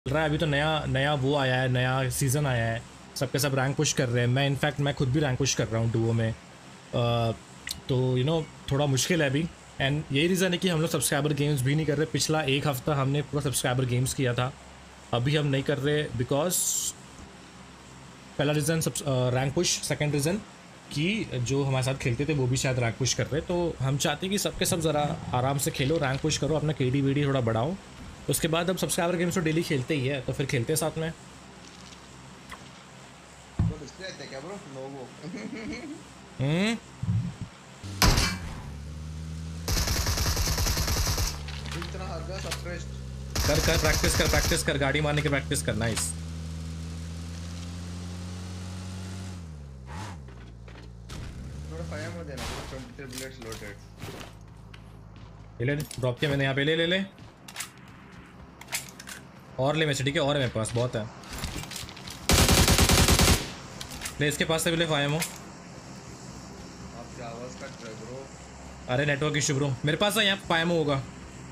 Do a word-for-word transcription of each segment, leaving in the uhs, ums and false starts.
रहा है। अभी तो नया नया वो आया है, नया सीज़न आया है, सबके सब रैंक पुश कर रहे हैं। मैं इनफैक्ट मैं खुद भी रैंक पुश कर रहा हूँ डुओ में। uh, तो यू you नो know, थोड़ा मुश्किल है अभी। एंड यही रीज़न है कि हम लोग सब्सक्राइबर गेम्स भी नहीं कर रहे। पिछला एक हफ्ता हमने पूरा सब्सक्राइबर गेम्स किया था, अभी हम नहीं कर रहे बिकॉज पहला रीज़न सब रैंक पुश, सेकंड रीज़न कि जो हमारे साथ खेलते थे वो भी शायद रैंक पुश कर रहे। तो हम चाहते हैं कि सबके सब ज़रा आराम से खेलो, रैंक पुश करो, अपना के डी वी डी थोड़ा बढ़ाओ। उसके बाद अब सब्सक्राइबर गेम्स तो डेली खेलते ही है, तो फिर खेलते हैं साथ में। तो डिस्प्ले है क्या ब्रो? नो वो हम्म इतना हर गया सप्रेस्ड कर कर प्रैक्टिस कर प्रैक्टिस कर गाड़ी मारने की प्रैक्टिस कर। नाइस। थोड़ा फायर मत देना ब्रो, ट्वेंटी बुलेट्स लोडेड। ले ले ड्रॉप किया मैंने यहाँ पे, ले ले ले और ले। मैं ठीक है, और है मेरे पास बहुत है। ले इसके पास से भी ले फायर मो। आपकी आवाज कट रहा है ब्रो। अरे नेटवर्क इशू ब्रो, मेरे पास है यहाँ फायर मो होगा।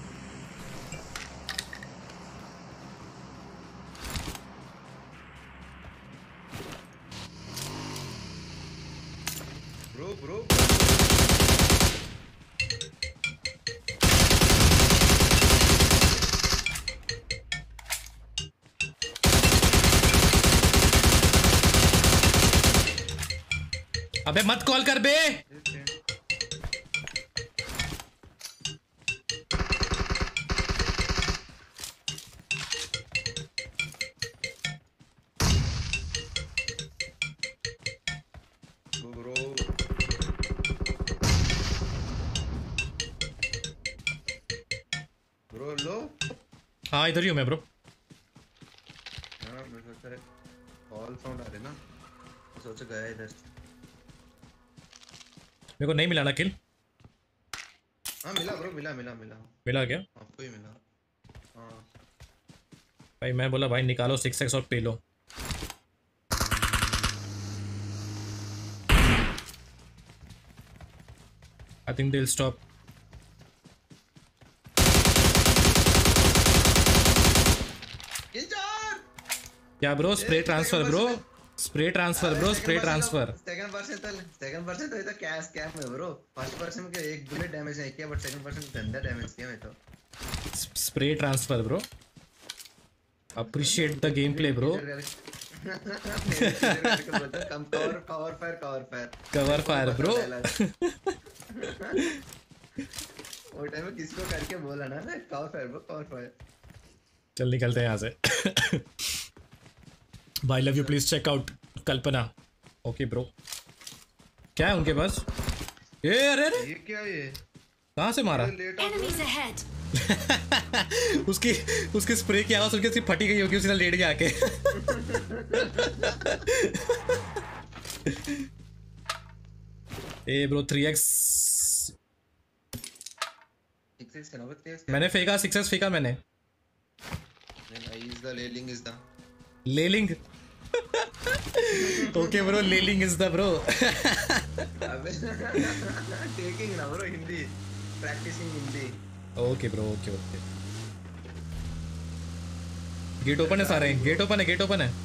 ब्रो ब्रो अबे मत कॉल कर बे। ब्रो ब्रो लो। हाँ इधर ही हूँ मैं ब्रो। हाँ मैं सोच रहा कॉल साउंड आ रहे ना, सोचा गया इधर। मेरे को नहीं मिला ना किल। हाँ मिला ब्रो, मिला मिला मिला मिला क्या? आपको ही मिला। हाँ भाई मैं बोला भाई निकालो सिक्स एक्स और पे लो। I think they will stop. क्या bro? Spray transfer bro, spray transfer bro, spray transfer. Second person तो सेकंड पर्सन तो ये तो क्या स्कैम है ब्रो। फर्स्ट पर्सन के एक बुलेट डैमेज है किया, बट सेकंड पर्सन गंदा डैमेज किया मैं तो। Spray transfer bro, appreciate the game play bro. Come cover cover fire cover fire cover fire bro. वो टाइम में किसको करके बोला ना ना cover fire bro, cover fire. चल निकलते हैं यहाँ से। भाई love you, please check out Kalpana. Okay bro. क्या है उनके पास? ये अरे अरे ये क्या है? कहाँ से मारा? उसकी उसकी स्प्रे की आवाज सुन के सिर्फ फटी गई होगी, उसने लेट गया आके। ए ब्रो थ्री एक्स मैंने फेंका, सिक्स एक्स फेंका मैंने। लेलिंग इज द लेलिंग। ओके ब्रो, लेलिंग इज द ब्रो। अबे टेकिंग ना bro, Hindi practising Hindi. Okay bro, okay okay. Gate open है सारे, गेट ओपन है, गेट ओपन है।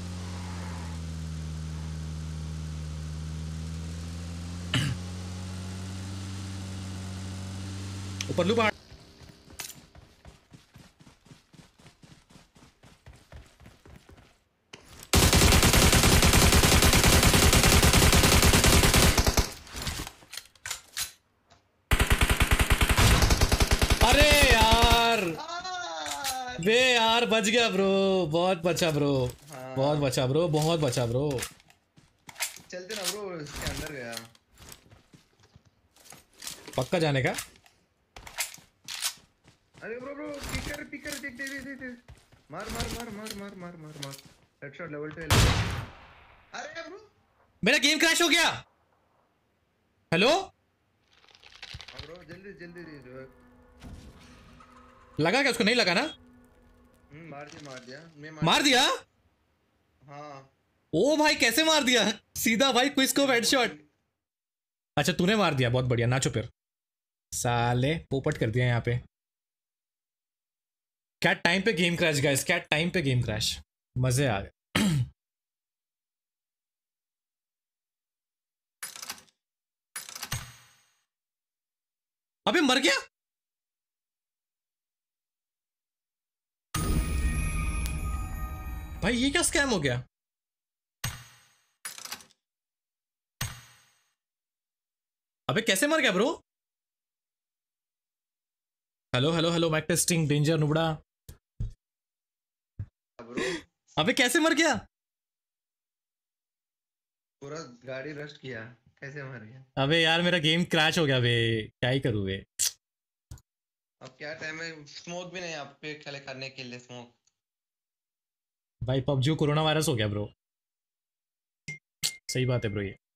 ऊपर लू पहाड़। बे यार बच गया ब्रो, बहुत बचा ब्रो। हाँ। बहुत बचा ब्रो, बहुत बचा ब्रो। चलते ना ब्रो, इसके अंदर गया। पक्का जाने का? अरे ब्रो ब्रो पिकर पिकर देख दे दे दे मार मार मार मार मार मार मार मार हेडशॉट लेवल टू। अरे ब्रो मेरा गेम क्रैश हो गया। हेलो ब्रो जल्दी जल्दी लगा क्या? उसको नहीं लगा ना? हम्म मार दिया मार दिया मैं मार, मार दिया। हाँ ओ भाई कैसे मार दिया? सीधा भाई क्विक स्कोप हेडशॉट। अच्छा तूने मार दिया, बहुत बढ़िया। नाचो फिर साले, पोपट कर दिया यहाँ पे। क्या टाइम पे गेम क्रैश गाइस, क्या टाइम पे गेम क्रैश, मजे आ गए। अबे मर गया भाई, ये क्या स्कैम हो गया? अबे कैसे मर गया bro? Hello hello hello, mike testing, danger नुबड़ा। ब्रो अबे कैसे मर गया? पूरा गाड़ी रस्ट किया, कैसे मर गया? अबे यार मेरा गेम क्रैश हो गया बे, क्या ही करूँ बे। अब क्या टाइम है, स्मोक भी नहीं आप पे खले करने के लिए स्मोक। भाई पबजी कोरोना वायरस हो गया ब्रो, सही बात है ब्रो ये।